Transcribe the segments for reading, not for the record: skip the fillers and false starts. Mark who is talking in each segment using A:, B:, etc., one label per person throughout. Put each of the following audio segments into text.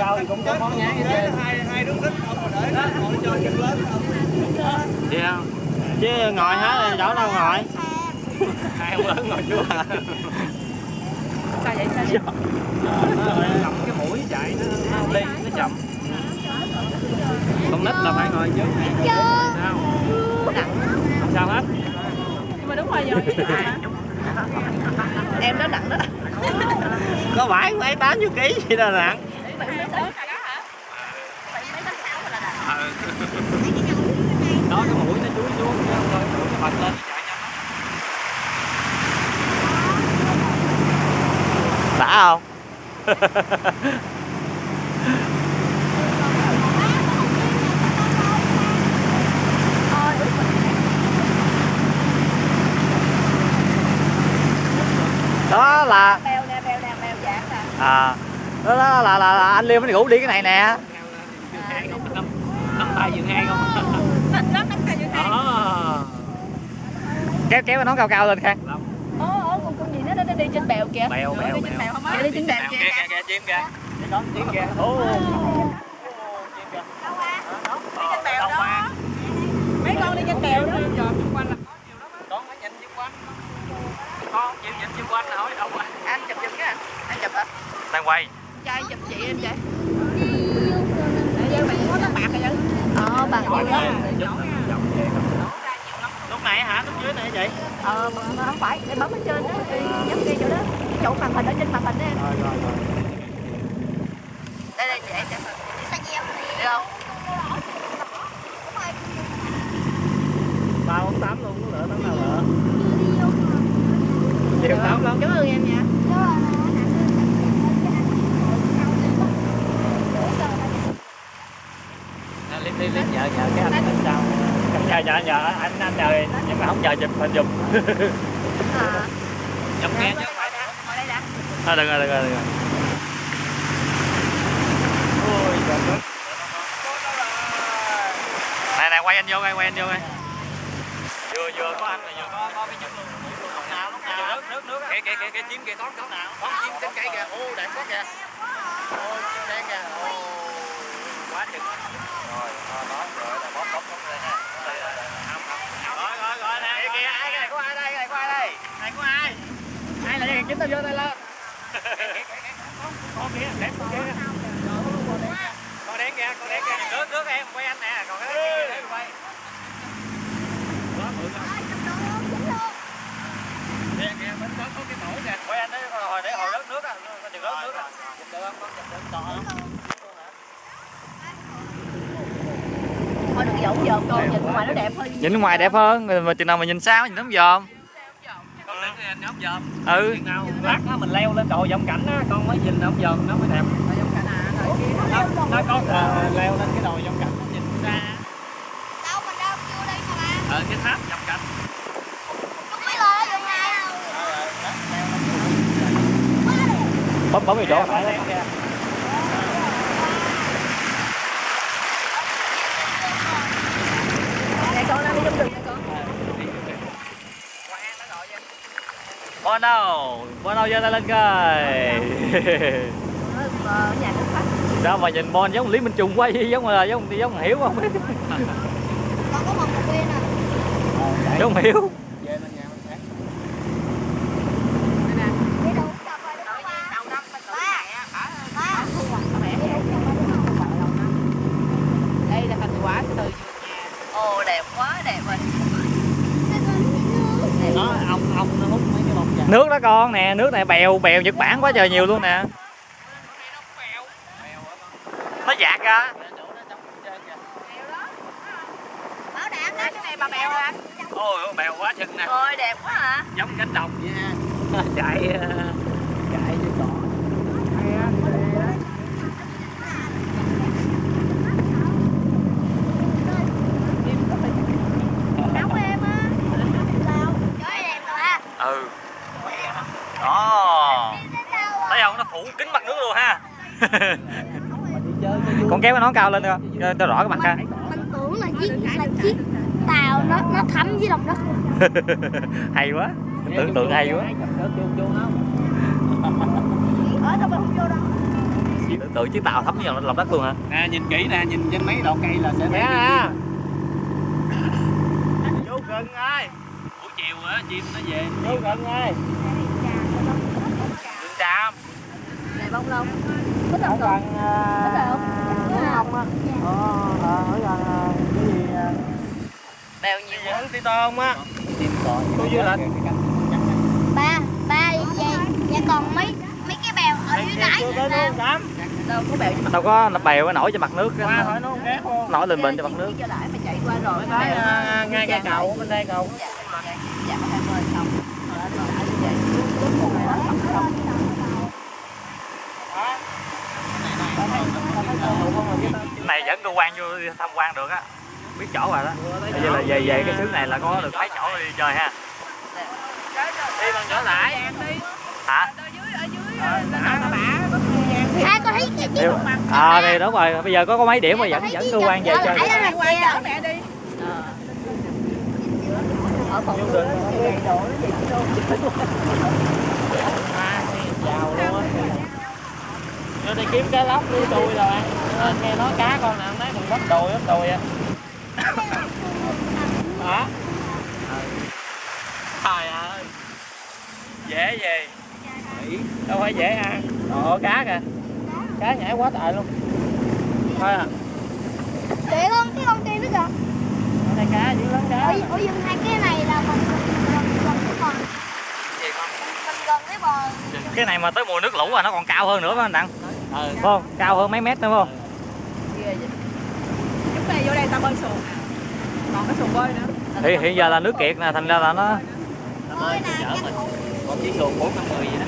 A: sau thì cũng có món nhái hết.
B: Hai đứa thích không mà để đó, ngồi cho chân lớn không.
A: Đi không? Chứ ngồi hết rồi chỗ đâu ngồi. Hai ông lớn ngồi trước à.
C: Sao vậy? Sao vậy?
A: Nó ngậm cái mũi chạy nó không đi, nó chậm. Con nít là phải ngồi trước nè. Sao? Không sao hết.
C: Nhưng mà đúng rồi rồi. Em đó nặng đó.
A: Có phải 8 kg gì đâu nặng. Đó cái mũi nó chúi xuống chứ không thôi mũi nó bật lên nó chạy nhanh lắm. Đã không? Đó là
C: Bèo nè, bèo dạng nè.
A: à đó là anh Liêm nó ngủ đi cái này nè. Nắm tay giường hai không?
C: Nắm tay giường hai.
A: Kéo cái nón cao lên Khang.
C: Con gì nó đi trên bèo kìa.
A: Bèo
C: không á? Đi trên bèo kìa.
A: Kìa chim kìa. Chim kìa. Ô. Chim kìa.
C: Đi trên bèo đó. Mấy con đi trên bèo đó.
A: Xung quanh là có nhiều lắm á. Con phải nhìn xung quanh. Con chịu nhìn xung quanh là hỏi đâu rồi.
C: Anh chụp giùm cái anh chụp hả?
A: Đang quay.
C: Trai chụp chị em vậy. Bạn có bạc rồi chứ? Bạc nhiều lắm.
A: Lúc này hả? Lúc dưới này vậy?
C: Mà không phải, để bấm ở trên đó, nhấp ngay chỗ đó. Chỗ màn hình ở trên màn hình đó em.
A: Rồi.
C: Đây chị em được không?
A: 348 luôn, có lỡ tấm nào lỡ. Nhiều tấm lắm.
C: Cảm ơn em nha.
A: Liếp nhờ cái anh bên sau. Nhờ anh nhờ nhưng mà không nhờ chụp hình giùm. Chụp nghe chứ không phải đã.
C: Ngồi đây đã.
A: Thôi được rồi. Ôi trời ơi. Này quay anh vô coi, Vừa có anh mà vừa có cái nhúng luôn. Lúc nào. Nước. Kìa chim kìa, có nào. Có chim trên cây kìa. Ô đẹp quá kìa. Ô chim đen kìa. Ô quá chừng. Rồi là bóp đây ha. Rồi nè. Kìa ai cái này có ai đây? Này có ai? Ai là đèn kiếm tao vô đây lên. Con kìa, đẹp con kìa. Con đen kìa. Nước em quay anh nè, còn cái kia quay. Đó mượn không? Kìa, bên đó có cái nổi kìa. Quay anh đấy hồi rớt nước á, con chừng rớt nước á. Chụp được không? Con chụp được to lắm.
C: Thôi đừng dỗm dòm con, nhìn ngoài nó đẹp hơn.
A: Nhìn ngoài đẹp hơn, mà chừng nào mà nhìn sao nhìn ống dòm.
B: Con đứng cái ống dòm.
A: Ừ.
B: Chừng nào lát á mình leo lên độ dòng cảnh á, con mới nhìn ống dòm nó mới đẹp. Nó có leo lên cái đồi dòng cảnh nó nhìn ra.
D: Đâu mình đâu chưa đi mà ba.
B: Cái tháp dòng cảnh.
D: Không biết rồi đường này.
A: Bấm vào chỗ phải đấy.
C: Nè con đang đi trong rừng nè con.
A: Bono vô đây lên coi.
C: Nhà nước khách.
A: Sao mà nhìn Bon giống Lý Minh Trung quá, giống Hiểu không biết.
D: Còn có một cà phê nè.
A: Giống Hiểu.
B: Về lên nhà mình sáng.
D: Đi đâu cũng chụp rồi đúng không ba?
C: Đầu năm mình tự mẹ ở thu hoạch mẹ. Đây là thành quả từ vườn nhà. Ồ đẹp quá, đẹp rồi.
B: Đó ông nó hút mấy cái bông vàng.
A: Nước đó con nè, nước này bèo Nhật Bản quá trời nhiều luôn nè. Nó dạt ra.
D: Bảo đảm đó.
C: Cái này bà bèo anh.
A: Ôi bèo quá chừng nè.
C: Ôi đẹp quá hả?
A: Giống cánh đồng vậy ha. Chạy như cỏ.
D: Nóng em á. Sao? Trời đẹp rồi ha.
A: Ừ. Đó. Thấy không, nó phủ kín mặt nước luôn ha. Con kéo cái nón cao lên coi cho rõ cái mặt ha.
D: Mình tưởng là chiếc tàu nó thấm dưới lòng đất luôn.
A: Hay quá, tưởng tượng hay quá.
D: Ở đâu mà không vô đâu.
B: tượng chiếc tàu thấm vào lòng đất luôn hả?
A: Nè nhìn kỹ nè, nhìn trên mấy độ cây là sẽ thấy
B: nè. Vô gần ơi.
A: buổi chiều á chim nó về.
B: Vô gần ơi. Đường Tràm.
C: Này bông lông.
B: Có gần không á. Ở gần cái gì
C: Bèo nhiều
B: quá Titon á. Tôi với là
D: ba vậy còn mấy cái bèo ở dưới đáy sao?
C: đâu có bèo.
B: đâu có bèo nó nổi trên mặt nước
A: Qua hỏi nó ghé không?
B: nổi lên bên trên mặt nước.
C: Cho lại mà chạy qua rồi.
A: Thấy ngay cây cầu bên đây cầu.
C: Dạ có 20 xong.
B: Này dẫn cơ quan vô tham quan được á, biết chỗ rồi đó. Bây giờ là về cái xứ này là có được thấy chỗ đi chơi ha.
A: Đi bằng trở lại.
B: Hả?
D: Ai có thấy cái chiếc
B: Thì đúng rồi, bây giờ có mấy điểm mà dẫn cơ quan về chơi.
C: Ở phòng du lịch đầy đủ gì luôn.
B: Giàu luôn á. Vô đây kiếm cá lóc với đùi rồi ăn. Nghe nói cá con nào nấy còn bắp đùi á. Hả? Trời ơi. Dễ gì? Đâu phải dễ ăn. Cá kìa. Cá nhảy quá trời luôn. Thôi à.
D: để con cái con kia nữa kìa.
B: Ở đây cá dữ lắm cá.
D: Ở dừng hai cái này là gần cái bờ. Mình gần cái bờ.
B: Cái này mà tới mùa nước lũ là nó còn cao hơn nữa phải không Đặng? Phải không? Cao hơn mấy mét nữa không?
C: Chúng ta vô đây ta bơi xuồng. Còn cái xuồng bơi nữa.
B: Hiện giờ là nước kiệt nè, thành ra là nó
D: Bơi nè.
A: Còn chiếc xuồng 4-5 người vậy đó.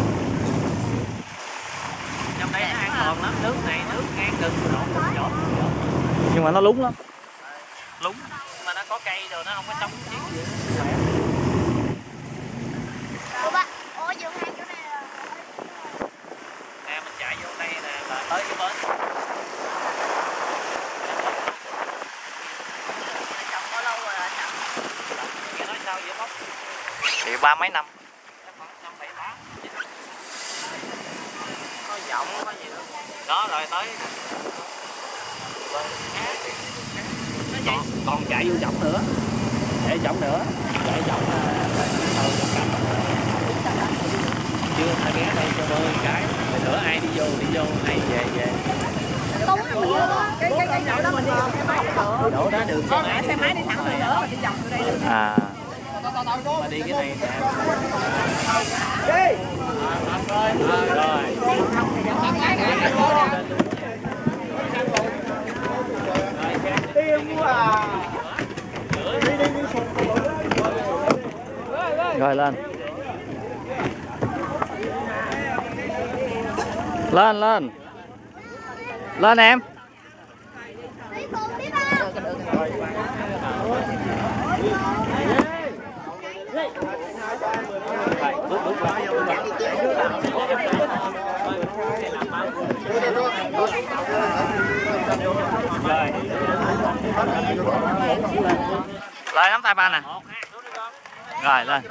B: trong đây nó an toàn lắm, nước này nước ngang rừng chỗ. Nhưng mà nó lúng lắm. Lúng mà nó có cây rồi nó không có trống chiếc gì.
D: Ủa dừng hai chỗ này là
B: Nè mình chạy vô đây nè là tới cái bến.
C: Trồng có lâu rồi hả?
B: Nghe nói sao vậy bóc? Thì 30 mấy năm.
A: Có giọng có gì nữa.
B: Đó rồi tới.
A: Còn chạy vô giọng nữa. Để giọng nữa. Chạy giọng chưa ta ghé đây cho bơi cái rồi nữa ai đi vô ai về
D: Túng là nhiều đó.
C: Cái chỗ đó mình đi xe máy được.
A: đổ đá đường
C: Xe máy đi thẳng hơn nữa, mình đi vòng vô đây được.
A: mà đi cái này nè.
B: Rồi lên. Lên. Lên em.
D: Đi cùng đi ba.
B: Rồi nắm tay ba nè. Rồi lên.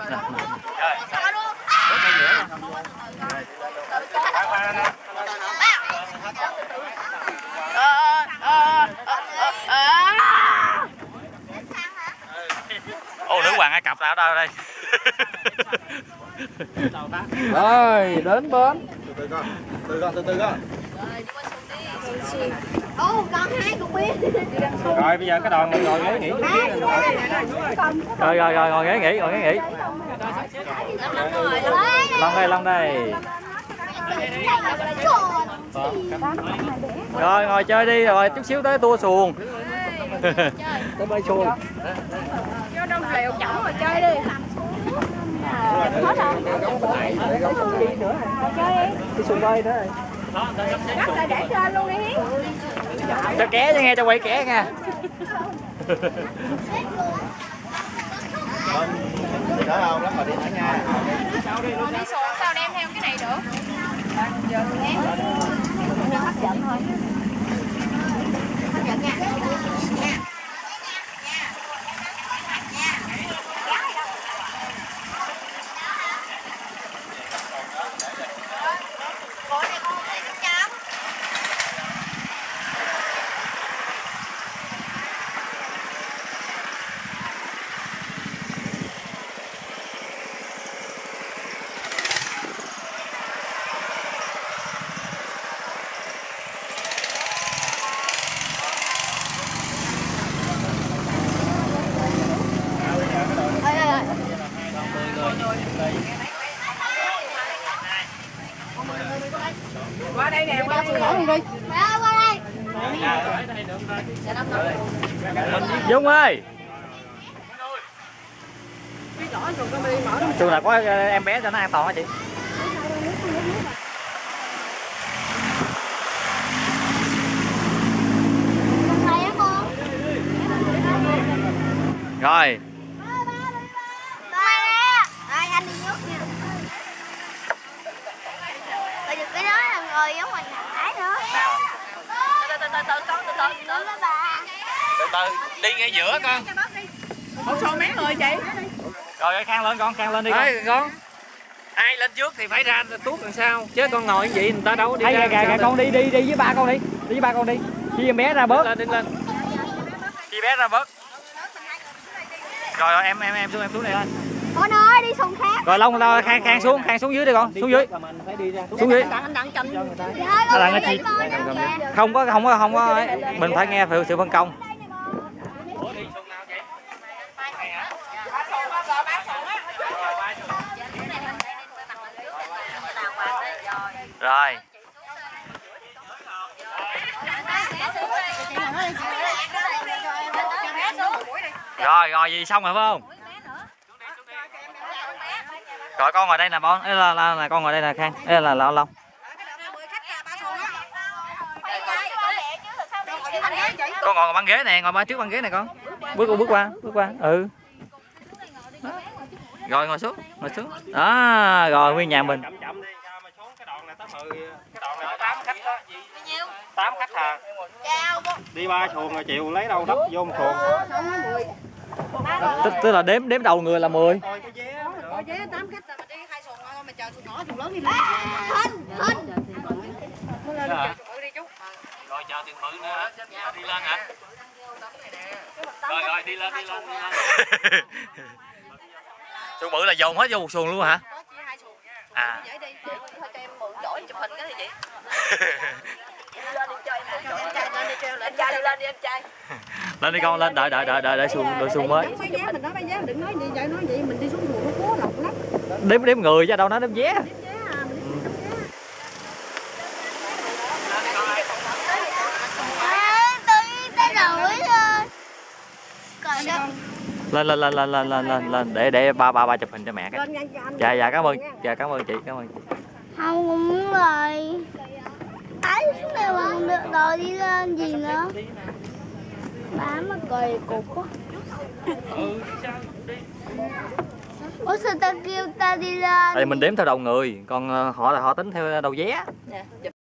B: Ô nữ hoàng Ai Cập là ở đâu đây?
A: Rồi đến bến. Từ con.
D: Ồ còn hai cục pin.
B: Rồi bây giờ cái đoàn mình ngồi ghế nghỉ. Rồi ngồi ghế nghỉ. Long đây. Rồi ngồi chơi đi rồi chút xíu tới tour xuồng.
A: Tới bơi xuồng.
C: Vô trong lều chỏng rồi chơi đi.
A: Cái xuồng bơi nữa rồi.
C: Cắt lại để trên luôn đi Hiến.
B: Cho ké cho nghe, cho quay ké nha.
A: Đỡ không? Lát mà đi thả nha.
C: Đi xuồng sao đem theo cái này được? Giờ nghe. Hấp dẫn thôi. Hấp dẫn nha. đi.
D: Ba qua đây.
B: Dung ơi. Chung là có em bé cho nó an toàn hả chị?
D: Này á con.
B: Rồi.
D: Ba nè. Đây anh đi nhốt nha. Bây giờ cái đó là ngồi giống mình nãy nữa. Từ ba.
A: Từ từ đi ngay giữa con.
C: Một số mấy người chị.
B: Rồi khang lên con, khang lên đi con.
A: Đấy, con. Ai lên trước thì phải ra tuốt làm sao chứ con ngồi như vậy người ta đâu đi ra.
B: Kìa con đi với ba con đi. Đi với ba con đi. Khi em bé ra bớt.
A: Đi lên. Khi bé ra bớt. Rồi em xuống đây lên.
D: Con ơi đi xuồng khác.
B: Rồi Long khang xuống dưới đi con, xuống dưới. Xuống dưới.
C: Anh đặng chanh.
B: Nó là chị. Không có mình phải nghe sự phân công. Rồi. Rồi gì xong rồi phải không? Rồi con ngồi đây nè Bon, là con ngồi đây nè Khang, đây là Long. Con ngồi băng ghế nè, ngồi trước băng ghế này con. Bước qua. Ừ. Rồi ngồi xuống. Đó, rồi nguyên nhà mình.
A: Chậm đi, sao mà xuống cái đoạn này tới 10, cái đoạn này 8 khách đó. 8 khách à. Đi 3 xuồng rồi chịu lấy đâu đắp vô một xuồng.
B: Tức là đếm đầu người là 10.
C: Coi vé 8 khách mà đi 2 xuồng thôi mà chờ xuồng nhỏ xuồng lớn đi lên.
A: Rồi chờ tiền bự nữa, đi lên hả? Rồi đi lên.
B: Xuồng bự là dồn hết vô một xuồng luôn hả? À. Lên đi con, lên đợi xuồng mới.
C: Mình nói vé đừng nói gì mình đi xuống xuồng nó khó lọc lắm.
B: Đếm người chứ đâu nói đếm vé. Lên để ba chụp hình cho mẹ cái. Dạ cảm ơn chị.
D: Không muốn rồi. Ấy xuống đây mà không được rồi đi lên gì nữa. Bà mà cười cục quá. Ủa sao ta kêu ta đi lên?
B: Tại mình đếm theo đầu người, còn họ tính theo đầu vé.